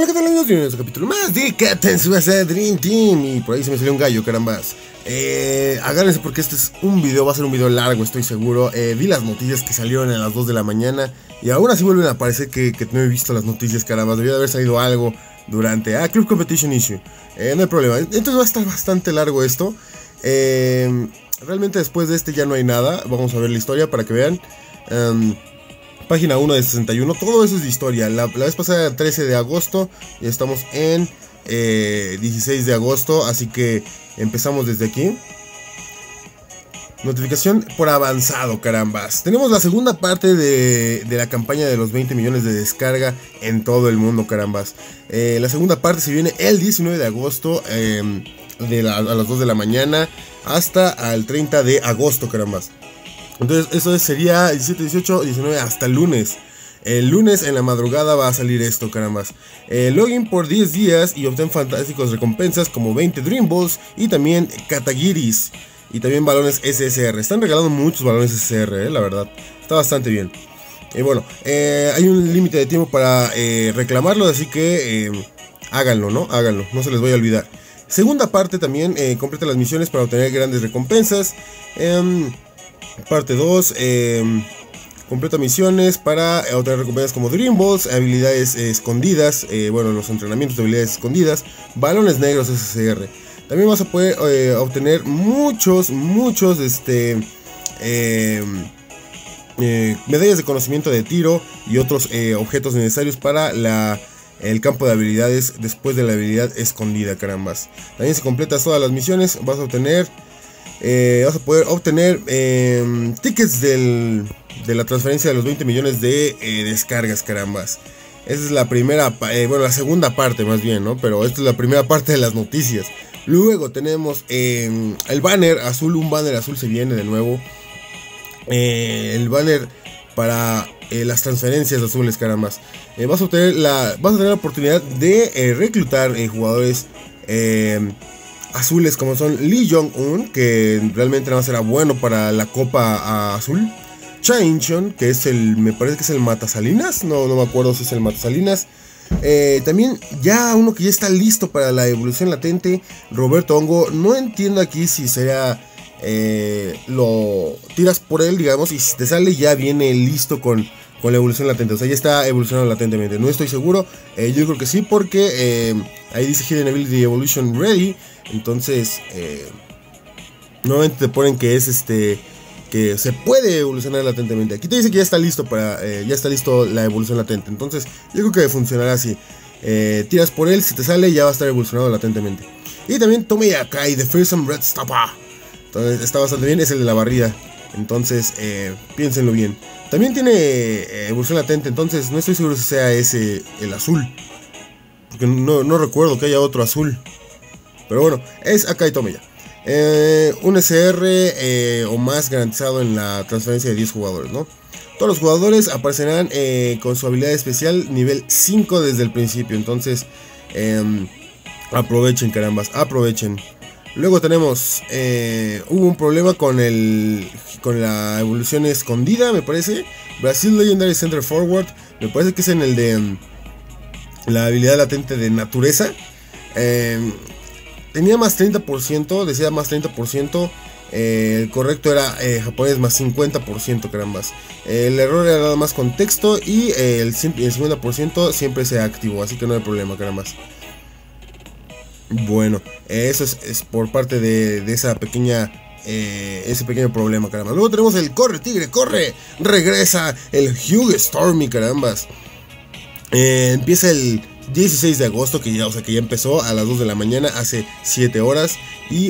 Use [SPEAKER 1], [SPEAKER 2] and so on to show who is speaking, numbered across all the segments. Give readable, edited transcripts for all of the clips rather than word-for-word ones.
[SPEAKER 1] Hola, ¿qué tal amigos? Bienvenidos a un capítulo más de Captain Tsubasa Dream Team. Y por ahí se me salió un gallo, carambas. Agárrense porque este es un video, va a ser un video largo, estoy seguro. Vi las noticias que salieron a las 2 de la mañana y aún así vuelven a aparecer que no he visto las noticias, carambas. Debió de haber salido algo durante Club Competition Issue. No hay problema, entonces va a estar bastante largo esto. Realmente después de este ya no hay nada. Vamos a ver la historia para que vean. Página 1 de 61, todo eso es de historia. La vez pasada 13 de agosto y estamos en 16 de agosto, así que empezamos desde aquí. Notificación por avanzado, carambas. Tenemos la segunda parte de la campaña de los 20 millones de descarga en todo el mundo, carambas. La segunda parte se viene el 19 de agosto a las 2 de la mañana hasta el 30 de agosto, carambas. Entonces eso sería 17, 18, 19 hasta el lunes. El lunes en la madrugada va a salir esto, carambas. Login por 10 días y obtén fantásticos recompensas como 20 Dream Balls y también Katagiris. Y también balones SSR. Están regalando muchos balones SSR, la verdad. Está bastante bien. Bueno, hay un límite de tiempo para reclamarlo, así que háganlo, ¿no? Háganlo, no se les vaya a olvidar. Segunda parte también, completa las misiones para obtener grandes recompensas. Parte 2, completa misiones para obtener recompensas como Dream Balls, habilidades escondidas, bueno, los entrenamientos de habilidades escondidas, balones negros SSR. También vas a poder obtener muchos medallas de conocimiento de tiro y otros objetos necesarios para el campo de habilidades después de la habilidad escondida, carambas. También si completas todas las misiones vas a obtener... vas a poder obtener tickets de la transferencia de los 20 millones de descargas, carambas. Esa es la primera, bueno, la segunda parte más bien, ¿no? Pero esta es la primera parte de las noticias. Luego tenemos el banner azul, un banner azul se viene de nuevo. El banner para las transferencias azules, carambas. Vas a tener la oportunidad de reclutar jugadores azules como son Lee Jong-un, que realmente nada más era bueno para la Copa Azul. Chainchon, que es me parece que es el Matasalinas, no me acuerdo si es el Matasalinas. También ya uno que ya está listo para la evolución latente, Roberto Hongo. No entiendo aquí si será lo tiras por él, digamos, y si te sale ya viene listo con la evolución latente, o sea, ya está evolucionando latentemente. No estoy seguro, yo creo que sí, porque ahí dice Hidden Ability Evolution Ready. Entonces, nuevamente te ponen que es que se puede evolucionar latentemente. Aquí te dice que ya está listo ya está listo la evolución latente. Entonces, yo creo que funcionará así. Tiras por él, si te sale ya va a estar evolucionado latentemente. Y también Tome Yakai de Fearsome Red Stopper. Entonces, está bastante bien, es el de la barrida. Entonces, piénsenlo bien. También tiene evolución latente, entonces no estoy seguro si sea ese el azul. Porque no recuerdo que haya otro azul. Pero bueno, es Akai Tomeya. Un SR o más garantizado en la transferencia de 10 jugadores, ¿no? Todos los jugadores aparecerán con su habilidad especial nivel 5 desde el principio. Entonces, aprovechen, carambas, aprovechen. Luego tenemos, hubo un problema con la evolución escondida, me parece. Brasil Legendary Center Forward, me parece que es en el de la habilidad latente de naturaleza. Tenía más 30%, decía más 30%. El correcto era japonés más 50%, carambas. El error era nada más con texto y el 50% siempre se activó, así que no hay problema, carambas. Bueno, eso es por parte de esa ese pequeño problema, carambas. Luego tenemos el corre, tigre, corre. Regresa el Hugh Stormy, carambas. Empieza el 16 de agosto, que ya empezó a las 2 de la mañana, hace 7 horas. Y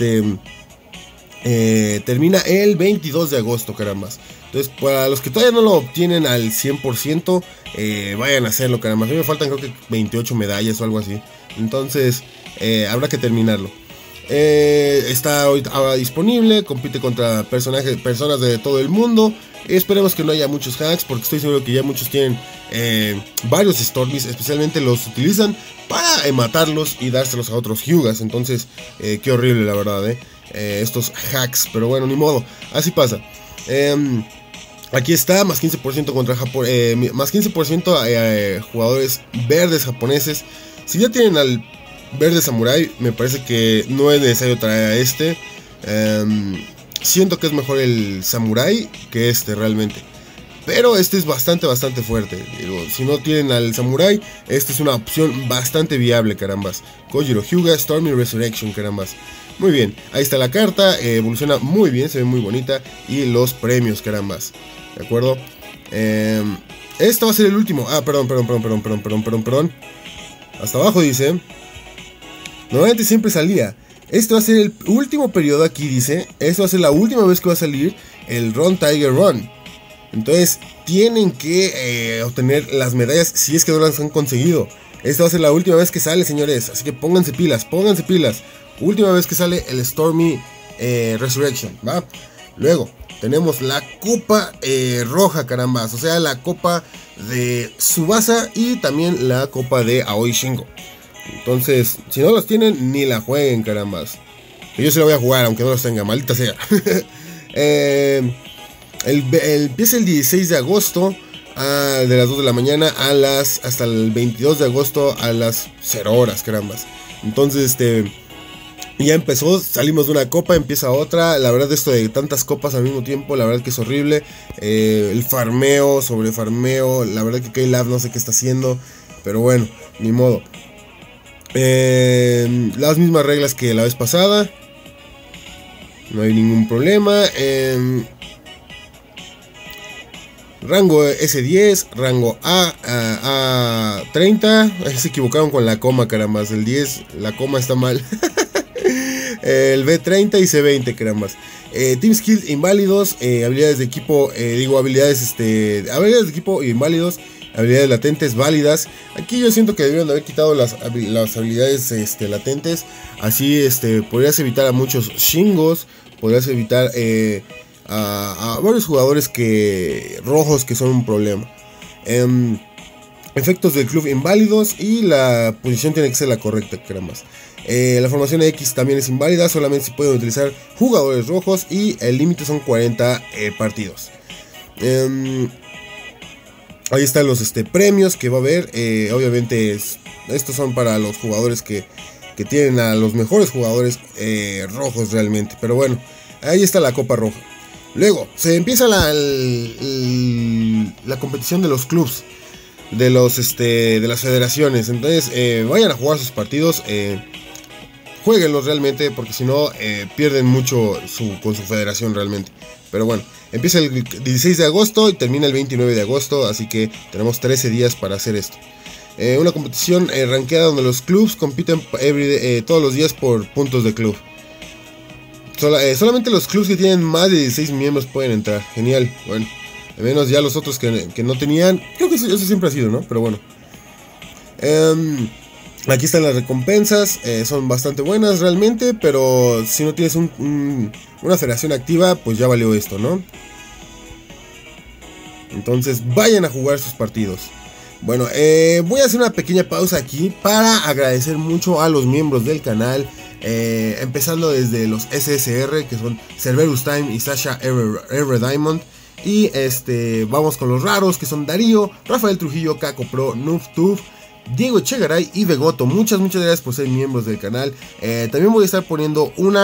[SPEAKER 1] termina el 22 de agosto, carambas. Entonces, para los que todavía no lo obtienen al 100%, vayan a hacerlo, carambas. A mí me faltan creo que 28 medallas o algo así. Entonces, habrá que terminarlo. Está ahora disponible, compite contra personas de todo el mundo. Esperemos que no haya muchos hacks, porque estoy seguro que ya muchos tienen varios Stormies, especialmente los utilizan para matarlos y dárselos a otros Hyugas. Entonces, qué horrible la verdad, estos hacks, pero bueno, ni modo, así pasa. Aquí está, más 15% contra Japón, más 15% jugadores verdes japoneses. Si ya tienen al verde samurai, me parece que no es necesario traer a este. Siento que es mejor el samurai que este realmente. Pero este es bastante fuerte. Digo, si no tienen al samurai, esta es una opción bastante viable, carambas. Kojiro Hyuga, Stormy Resurrection, carambas. Muy bien, ahí está la carta, evoluciona muy bien, se ve muy bonita. Y los premios, carambas. ¿De acuerdo? Este va a ser el último. Ah, perdón. Hasta abajo dice. Normalmente siempre salía. Este va a ser el último periodo aquí, dice. Esto va a ser la última vez que va a salir el Run Tiger Run. Entonces tienen que obtener las medallas si es que no las han conseguido. Esta va a ser la última vez que sale, señores. Así que pónganse pilas. Última vez que sale el Stormy Resurrection, ¿va? Luego tenemos la copa roja, carambas. O sea, la copa de Tsubasa y también la copa de Aoi Shingo. Entonces, si no los tienen, ni la jueguen, carambas. Yo se la voy a jugar, aunque no los tenga, maldita sea. Empieza el 16 de agosto de las 2 de la mañana hasta el 22 de agosto a las 0 horas, carambas. Entonces, ya empezó, salimos de una copa, empieza otra. La verdad, esto de tantas copas al mismo tiempo, la verdad que es horrible. El farmeo, sobre farmeo, la verdad que K-Lab no sé qué está haciendo, pero bueno, ni modo. Las mismas reglas que la vez pasada, no hay ningún problema. Rango S10, rango A30. Se equivocaron con la coma, carambas. El 10, la coma está mal. El B30 y C20, carambas. Team Skill inválidos. Habilidades de equipo. Habilidades de equipo inválidos. Habilidades latentes válidas. Aquí yo siento que debieron de haber quitado las habilidades latentes. Así podrías evitar a muchos Shingos. Podrías evitar a varios jugadores rojos que son un problema. Efectos del club inválidos. Y la posición tiene que ser la correcta, carambas. La formación X también es inválida. Solamente se pueden utilizar jugadores rojos. Y el límite son 40 partidos. Ahí están los premios que va a haber. Obviamente estos son para los jugadores que tienen a los mejores jugadores rojos realmente. Pero bueno, ahí está la copa roja. Luego se empieza la competición de los clubs, de las federaciones. Entonces vayan a jugar sus partidos, jueguenlos realmente, porque si no pierden mucho con su federación realmente. Pero bueno, empieza el 16 de agosto y termina el 29 de agosto, así que tenemos 13 días para hacer esto. Una competición rankeada donde los clubs compiten todos los días por puntos de club. Solamente los clubs que tienen más de 16 miembros pueden entrar. Genial. Bueno, al menos ya los otros que no tenían. Creo que eso siempre ha sido, ¿no? Pero bueno. Aquí están las recompensas. Son bastante buenas realmente. Pero si no tienes una federación activa, pues ya valió esto, ¿no? Entonces vayan a jugar sus partidos. Bueno, voy a hacer una pequeña pausa aquí para agradecer mucho a los miembros del canal. Empezando desde los SSR, que son Cerberus Time y Sasha R. Diamond. Y vamos con los raros, que son Darío, Rafael Trujillo, Caco Pro, Nooftube, Diego Echegaray y Vegoto. Muchas gracias por ser miembros del canal. También voy a estar poniendo un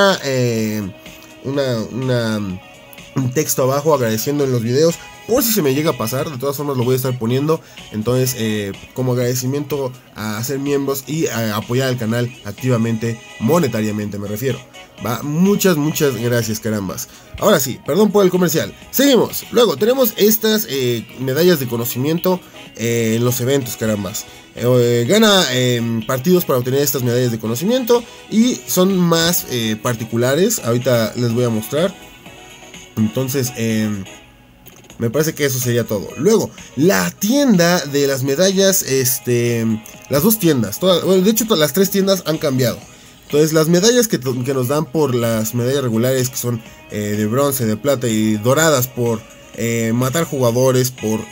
[SPEAKER 1] texto abajo agradeciendo en los videos, por si se me llega a pasar. De todas formas lo voy a estar poniendo. Entonces como agradecimiento a ser miembros y a apoyar al canal activamente, monetariamente me refiero, ¿va? Muchas gracias, carambas. Ahora sí, perdón por el comercial. Seguimos. Luego tenemos estas medallas de conocimiento en los eventos, carambas. Gana partidos para obtener estas medallas de conocimiento. Y son más particulares. Ahorita les voy a mostrar. Entonces me parece que eso sería todo. Luego, la tienda de las medallas, las dos tiendas, de hecho las tres tiendas han cambiado. Entonces las medallas que nos dan por las medallas regulares, que son de bronce, de plata y doradas por matar jugadores, por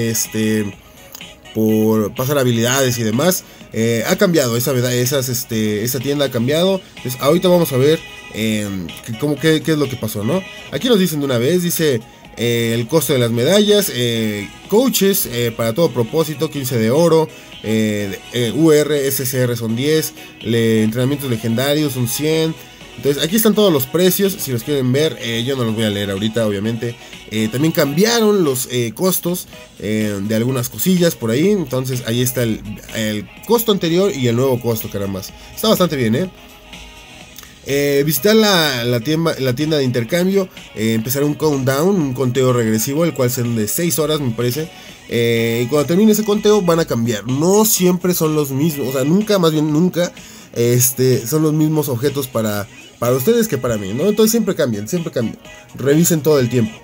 [SPEAKER 1] pasar habilidades y demás, ha cambiado esa tienda ha cambiado. Entonces ahorita vamos a ver qué es lo que pasó, ¿no? Aquí nos dicen de una vez, dice El costo de las medallas, coaches para todo propósito, 15 de oro, UR, SCR son 10, entrenamientos legendarios son 100. Entonces aquí están todos los precios, si los quieren ver, yo no los voy a leer ahorita obviamente. También cambiaron los costos de algunas cosillas por ahí, entonces ahí está el costo anterior y el nuevo costo, caramba. Está bastante bien, visitar la tienda de intercambio, empezar un countdown, un conteo regresivo, el cual será de 6 horas me parece. Y cuando termine ese conteo van a cambiar, no siempre son los mismos, o sea, nunca son los mismos objetos para ustedes que para mí, ¿no? Entonces siempre cambian, revisen todo el tiempo.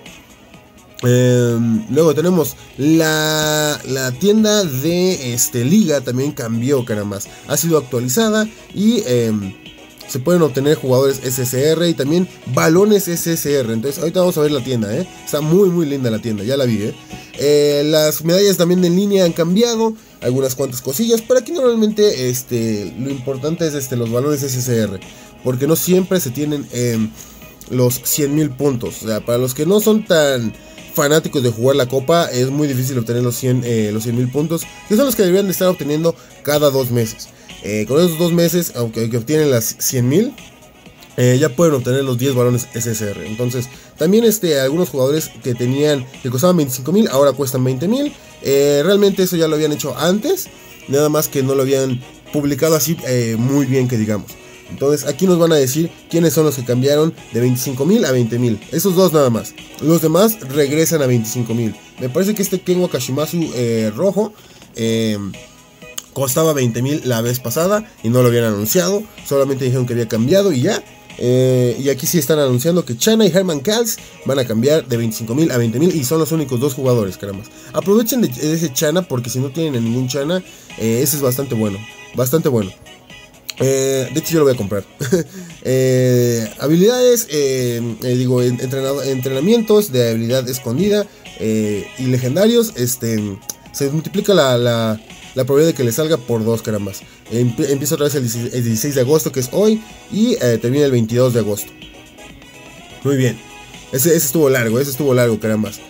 [SPEAKER 1] Luego tenemos la tienda de liga, también cambió, caramba, ha sido actualizada y se pueden obtener jugadores SSR y también balones SSR. Entonces ahorita vamos a ver la tienda, está muy muy linda la tienda, ya la vi. Las medallas también en línea han cambiado, algunas cuantas cosillas, pero aquí normalmente lo importante es los balones SSR, porque no siempre se tienen los 100.000 puntos. O sea, para los que no son tan fanáticos de jugar la copa, es muy difícil obtener los 100.000 puntos, que son los que deberían de estar obteniendo cada 2 meses. Con esos 2 meses, aunque obtienen las 100.000, ya pueden obtener los 10 balones SSR. Entonces, también algunos jugadores que costaban 25.000, ahora cuestan 20.000. Realmente eso ya lo habían hecho antes, nada más que no lo habían publicado así muy bien, que digamos. Entonces aquí nos van a decir quiénes son los que cambiaron de 25.000 a 20.000. Esos dos nada más. Los demás regresan a 25.000. Me parece que Kenwa Kashimasu rojo costaba 20.000 la vez pasada y no lo habían anunciado. Solamente dijeron que había cambiado y ya. Y aquí sí están anunciando que Channa y Herman Kals van a cambiar de 25.000 a 20.000 y son los únicos 2 jugadores, caramba. Aprovechen de ese Channa, porque si no tienen ningún Channa, ese es bastante bueno. Bastante bueno. De hecho yo lo voy a comprar. Habilidades, entrenamientos de habilidad escondida y legendarios. Se multiplica la probabilidad de que le salga por 2, carambas. Empieza otra vez el 16 de agosto, que es hoy, y termina el 22 de agosto. Muy bien. Ese estuvo largo, carambas.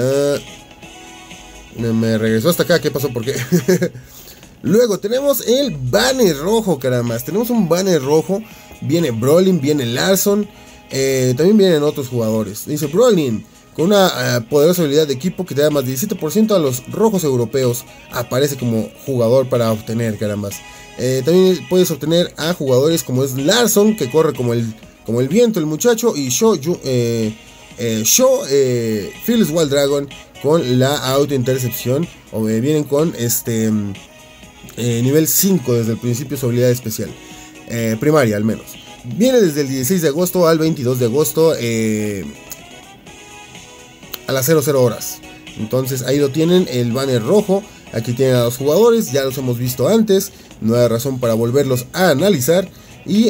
[SPEAKER 1] Me regresó hasta acá, ¿qué pasó? ¿Por qué? Luego tenemos el banner rojo, carambas. Tenemos un banner rojo. Viene Brolin, viene Larson. También vienen otros jugadores. Dice Brolin, con una poderosa habilidad de equipo que te da más 17% a los rojos europeos. Aparece como jugador para obtener, carambas. También puedes obtener a jugadores como es Larson, que corre como el viento el muchacho. Y Fearless Wild Dragon con la autointercepción. Vienen con nivel 5 desde el principio, su habilidad especial. Primaria al menos. Viene desde el 16 de agosto al 22 de agosto. A las 00 horas. Entonces ahí lo tienen, el banner rojo. Aquí tienen a los jugadores, ya los hemos visto antes. No hay razón para volverlos a analizar. Y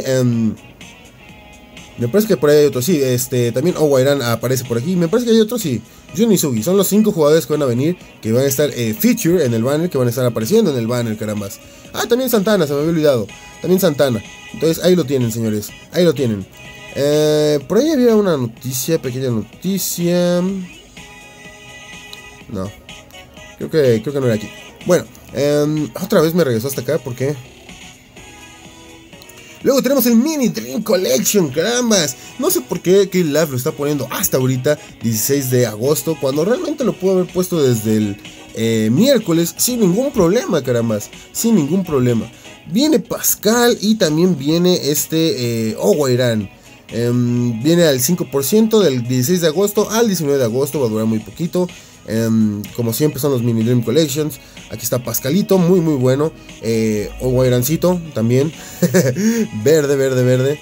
[SPEAKER 1] me parece que por ahí hay otros. Sí, también Owairan aparece por aquí. Me parece que hay otros, sí. Jun y Sugi son los 5 jugadores que van a venir, que van a estar feature en el banner, que van a estar apareciendo en el banner, carambas. Ah, también Santana, se me había olvidado. También Santana. Entonces ahí lo tienen, señores. Ahí lo tienen. Por ahí había una noticia, pequeña noticia. No, creo que no era aquí. Bueno, otra vez me regresó hasta acá, ¿por qué? Luego tenemos el Mini Dream Collection, carambas. No sé por qué Live lo está poniendo hasta ahorita, 16 de agosto, cuando realmente lo pudo haber puesto desde el miércoles sin ningún problema, carambas. Sin ningún problema. Viene Pascal y también viene Owairan. Viene al 5% del 16 de agosto al 19 de agosto, va a durar muy poquito. Como siempre son los Mini Dream Collections. Aquí está Pascalito, muy muy bueno. Owairancito también. verde.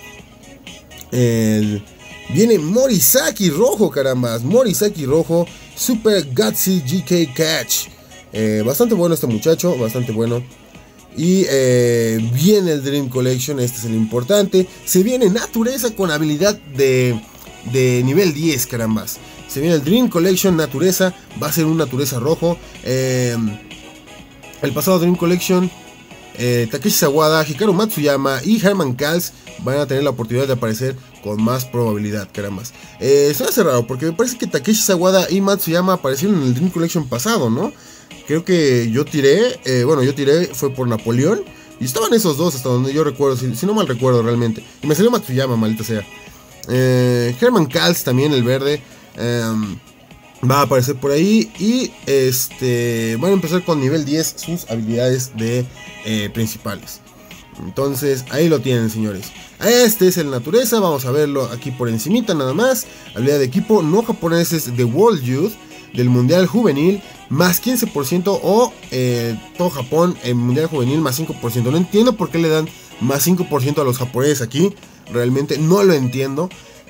[SPEAKER 1] Viene Morisaki rojo, carambas. Morisaki rojo, Super Gutsy GK Catch. Bastante bueno este muchacho, bastante bueno. Y viene el Dream Collection, este es el importante. Se viene Natureza con habilidad de nivel 10, carambas. Se viene el Dream Collection Natureza. Va a ser un Natureza rojo. El pasado Dream Collection Takeshi Sawada, Hikaru Matsuyama y Herman Kals van a tener la oportunidad de aparecer con más probabilidad, carambas. Se me hace raro porque me parece que Takeshi Sawada y Matsuyama aparecieron en el Dream Collection pasado, ¿no? Creo que yo tiré, fue por Napoleón. Y estaban esos dos hasta donde yo recuerdo, si no mal recuerdo realmente. Y me salió Matsuyama, maldita sea. Herman Kals también, el verde, va a aparecer por ahí. Y van a empezar con nivel 10 sus habilidades de principales. Entonces ahí lo tienen, señores. Este es el naturaleza, vamos a verlo aquí por encimita nada más. Habilidad de equipo no japoneses de World Youth del Mundial Juvenil más 15% o todo Japón en Mundial Juvenil más 5%. No entiendo por qué le dan más 5% a los japoneses aquí. Realmente no lo entiendo.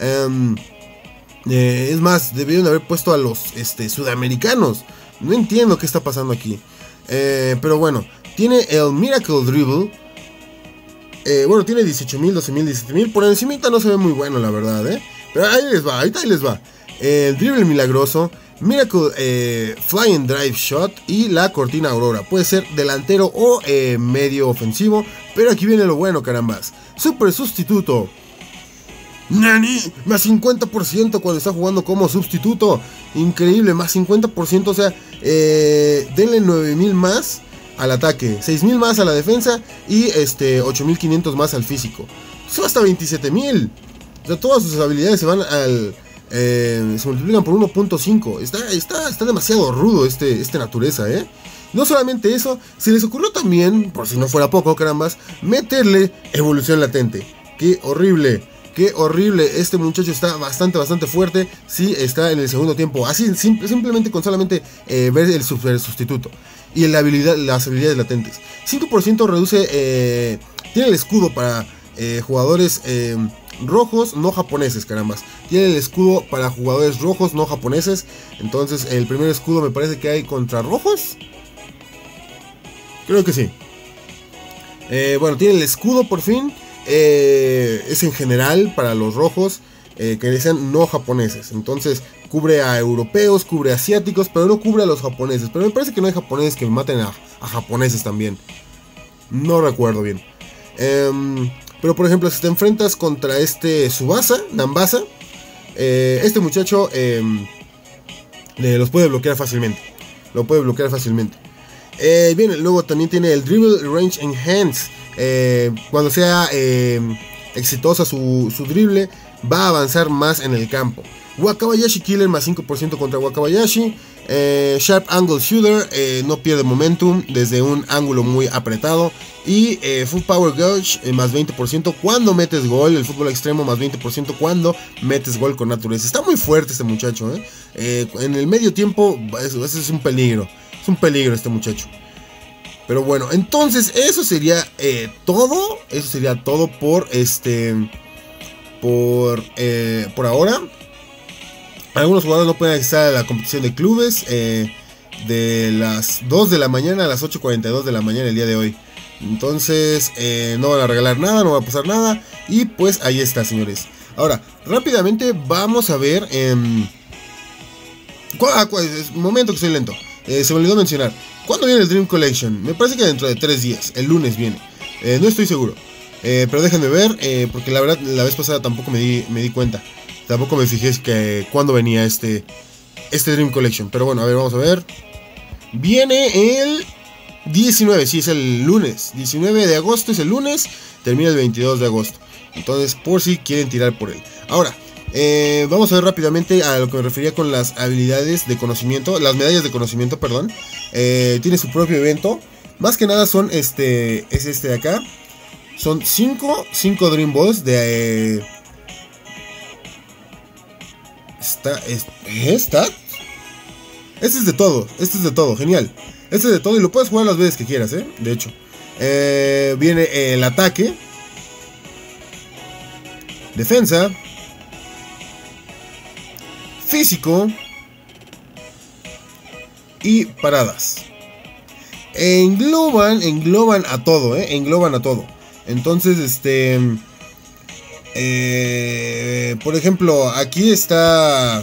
[SPEAKER 1] Es más, debieron haber puesto a los sudamericanos. No entiendo qué está pasando aquí. Pero bueno, tiene el Miracle Dribble. Tiene 18.000, 12.000, 17.000. Por encimita no se ve muy bueno, la verdad, pero ahí les va, ahí les va. El Dribble Milagroso, Miracle Flying Drive Shot y la Cortina Aurora. Puede ser delantero o medio ofensivo. Pero aquí viene lo bueno, carambas. Super Sustituto. Nani, más 50% cuando está jugando como sustituto. Increíble, más 50%. O sea, denle 9.000 más al ataque, 6.000 más a la defensa y 8.500 más al físico. Eso hasta 27.000. O sea, todas sus habilidades se van al... se multiplican por 1.5. Está demasiado rudo este naturaleza, No solamente eso, se les ocurrió también, por si no fuera poco, carambas, meterle evolución latente. ¡Qué horrible! ¡Qué horrible! Este muchacho está bastante fuerte. Sí, está en el segundo tiempo. Así, simplemente con solamente ver el super sustituto. Y las habilidades latentes. 5% reduce... tiene el escudo para jugadores... rojos no japoneses, carambas. Tiene el escudo para jugadores rojos no japoneses. Entonces el primer escudo me parece que hay contra rojos. Creo que sí. Tiene el escudo por fin. Es en general para los rojos que sean no japoneses. Entonces cubre a europeos, cubre a asiáticos, pero no cubre a los japoneses. Pero me parece que no hay japoneses que maten a japoneses también. No recuerdo bien. Pero por ejemplo, si te enfrentas contra Nambasa, este muchacho los puede bloquear fácilmente. Lo puede bloquear fácilmente. Luego también tiene el Dribble Range Enhance. Cuando sea exitosa su drible, va a avanzar más en el campo. Wakabayashi Killer más 5% contra Wakabayashi. Sharp Angle Shooter, no pierde momentum desde un ángulo muy apretado. Y Full Power Gauge más 20% cuando metes gol. El fútbol extremo más 20% cuando metes gol con naturaleza. Está muy fuerte este muchacho. En el medio tiempo eso es un peligro. Es un peligro este muchacho. Pero bueno, entonces eso sería todo. Eso sería todo por ahora. Algunos jugadores no pueden acceder a la competición de clubes de las 2 de la mañana a las 8:42 de la mañana el día de hoy. Entonces no van a regalar nada, no va a pasar nada. Y pues ahí está, señores. Ahora, rápidamente vamos a ver... momento que soy lento. Se me olvidó mencionar. ¿Cuándo viene el Dream Collection? Me parece que dentro de 3 días. El lunes viene. No estoy seguro. Pero déjenme ver. Porque la verdad la vez pasada tampoco me di cuenta. Tampoco me fijé que cuándo venía este Dream Collection. Pero bueno, a ver, vamos a ver. Viene el 19, sí, es el lunes. 19 de agosto es el lunes. Termina el 22 de agosto. Entonces, por si quieren tirar por él. Ahora, vamos a ver rápidamente a lo que me refería con las habilidades de conocimiento. Las medallas de conocimiento, perdón. Tiene su propio evento. Más que nada son es de acá. Son 5 Dream Balls de... Este es de todo, genial. Este es de todo y lo puedes jugar las veces que quieras, de hecho. Viene el ataque, defensa, físico y paradas. Engloban a todo, engloban a todo. Entonces, por ejemplo, aquí está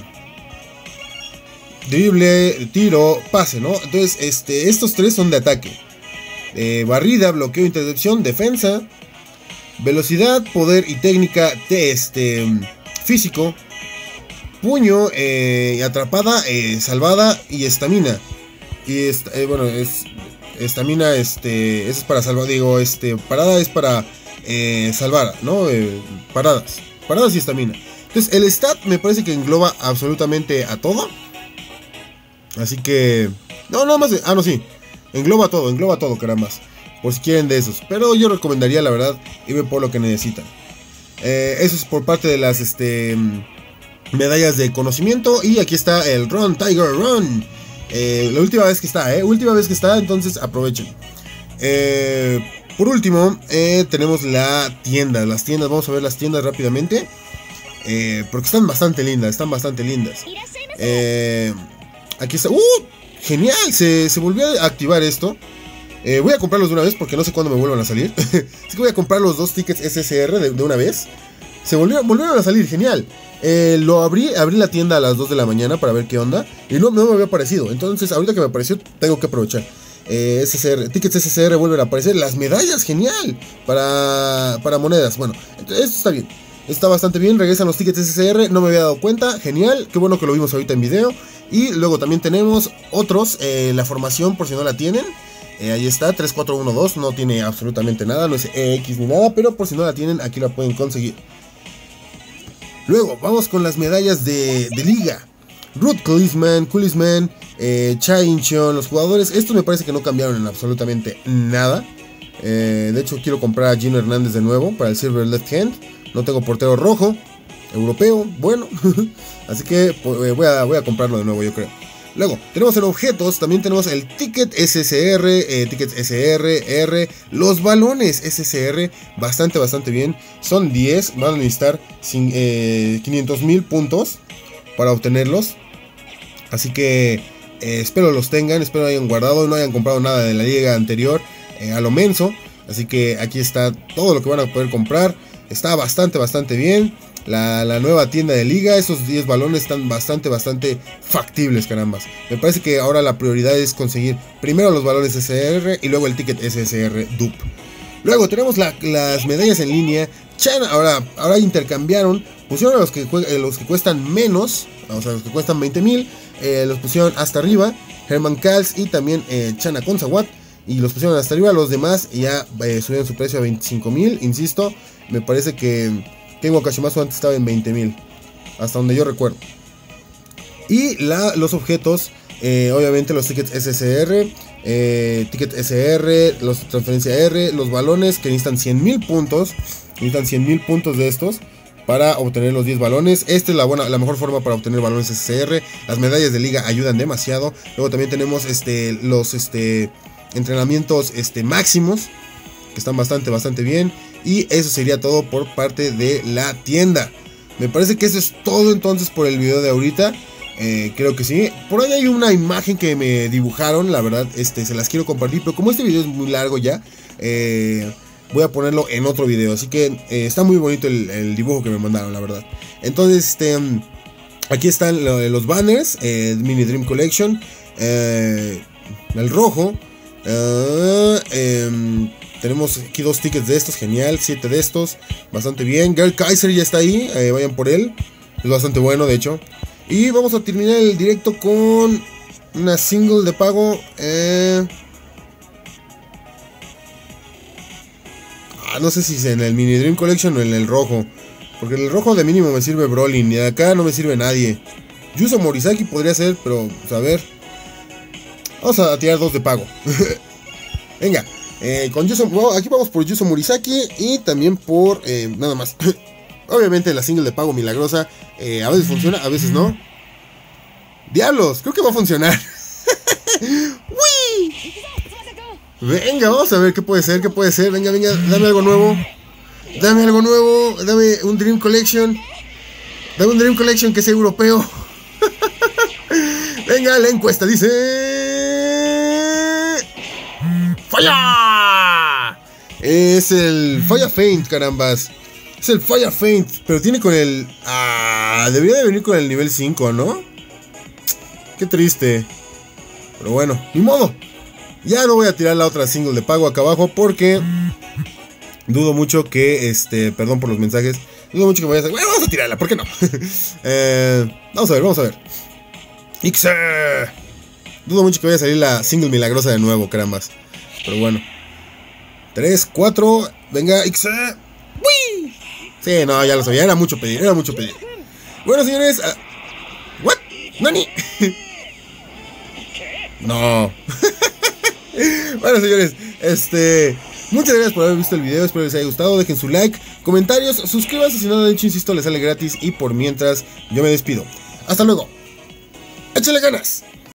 [SPEAKER 1] drible, tiro, pase, ¿no? Entonces, estos tres son de ataque. barrida, bloqueo, intercepción, defensa, velocidad, poder y técnica físico, puño, atrapada, salvada y estamina. Y bueno, estamina, eso es para salvar, digo, parada es para salvar, ¿no? Paradas y estamina. Entonces el stat me parece que engloba absolutamente a todo. Así que, no, nada más, no, sí, engloba todo, carambas. Por si quieren de esos. Pero yo recomendaría, la verdad, irme por lo que necesitan. Eso es por parte de las medallas de conocimiento. Y aquí está el Run, Tiger, Run. La última vez que está, entonces aprovechen. Por último, tenemos las tiendas. Vamos a ver las tiendas rápidamente. Porque están bastante lindas. Aquí está. Genial, se volvió a activar esto. Voy a comprarlos de una vez porque no sé cuándo me vuelvan a salir. Así que voy a comprar los 2 tickets SSR de una vez. Se volvieron a salir, genial. Abrí la tienda a las 2 de la mañana para ver qué onda. Y no me había aparecido. Entonces ahorita que me apareció tengo que aprovechar. Tickets SSR vuelven a aparecer. Las medallas, genial. Para monedas. Bueno, esto está bien. Está bastante bien, regresan los tickets SSR. No me había dado cuenta, genial. Qué bueno que lo vimos ahorita en video. Y luego también tenemos otros. La formación por si no la tienen. Ahí está, 3412, no tiene absolutamente nada, no es EX ni nada, pero por si no la tienen, aquí la pueden conseguir. Luego, vamos con las medallas de liga. Ruth Kulisman, Chainchon, los jugadores, estos me parece que no cambiaron en absolutamente nada. De hecho, quiero comprar a Gino Hernández de nuevo para el Silver Left Hand. No tengo portero rojo, europeo, bueno. Así que voy a comprarlo de nuevo, yo creo. Luego, tenemos en objetos, también tenemos el ticket SSR, tickets SRR, los balones SSR, bastante bien. Son 10, van a necesitar 500,000 puntos para obtenerlos. Así que espero los tengan, espero hayan guardado, no hayan comprado nada de la liga anterior a lo menso. Así que aquí está todo lo que van a poder comprar, está bastante bien. La nueva tienda de liga, esos 10 balones están bastante factibles, carambas. Me parece que ahora la prioridad es conseguir primero los balones SSR y luego el ticket SSR dupe. Luego tenemos las medallas en línea. China, ahora intercambiaron, pusieron a los que cuestan menos, o sea, los que cuestan 20,000, los pusieron hasta arriba, Herman Kals y también Chana Consawat, y los pusieron hasta arriba. Los demás ya subieron su precio a 25,000, insisto, me parece que Kengo Kashimasu antes estaba en 20,000, hasta donde yo recuerdo. Y los objetos, obviamente los tickets SSR, ticket SR, los transferencia R, los balones que necesitan 100,000 puntos. Necesitan 100,000 puntos de estos para obtener los 10 balones. Esta es la mejor forma para obtener balones SSR. Las medallas de liga ayudan demasiado. Luego también tenemos los entrenamientos máximos, que están bastante bien. Y eso sería todo por parte de la tienda. Me parece que eso es todo entonces por el video de ahorita. Creo que sí. Por ahí hay una imagen que me dibujaron, la verdad, se las quiero compartir. Pero como este video es muy largo ya, voy a ponerlo en otro video. Así que está muy bonito el dibujo que me mandaron, la verdad. Entonces, aquí están los banners, Mini Dream Collection, el rojo. Tenemos aquí 2 tickets de estos, genial, 7 de estos, bastante bien. Girl Kaiser ya está ahí, vayan por él, es bastante bueno de hecho. Y vamos a terminar el directo con una single de pago. No sé si es en el Mini Dream Collection o en el rojo, porque en el rojo de mínimo me sirve Brolin y de acá no me sirve nadie. Yuzo Morisaki podría ser, pero a ver, vamos a tirar 2 de pago. Venga. Aquí vamos por Yuzo Morisaki y también por nada más. Obviamente la single de pago milagrosa, a veces funciona, a veces no. Diablos, creo que va a funcionar. ¡Uy! Venga, vamos a ver qué puede ser. Venga, dame algo nuevo. Dame un Dream Collection. Dame un Dream Collection que sea europeo. Venga, la encuesta dice: ¡falla! Es el Falla Feint, carambas. Es el Falla Feint, pero tiene con el... debería de venir con el nivel 5, ¿no? Qué triste. Pero bueno, ni modo. Ya no voy a tirar la otra single de pago acá abajo porque dudo mucho que, perdón por los mensajes, dudo mucho que me vaya a hacer. Bueno, vamos a tirarla, ¿por qué no? Vamos a ver. Ixe. Dudo mucho que vaya a salir la single milagrosa de nuevo, carambas. Pero bueno. 3, 4, venga, Ixe. ¡Uy! Sí, no, ya lo sabía, era mucho pedir. Bueno, señores, ¿what? ¿Nani? No. Bueno, señores, muchas gracias por haber visto el video, espero les haya gustado, dejen su like, comentarios, suscríbanse si no lo han hecho, insisto, les sale gratis y por mientras yo me despido. Hasta luego. Échale ganas.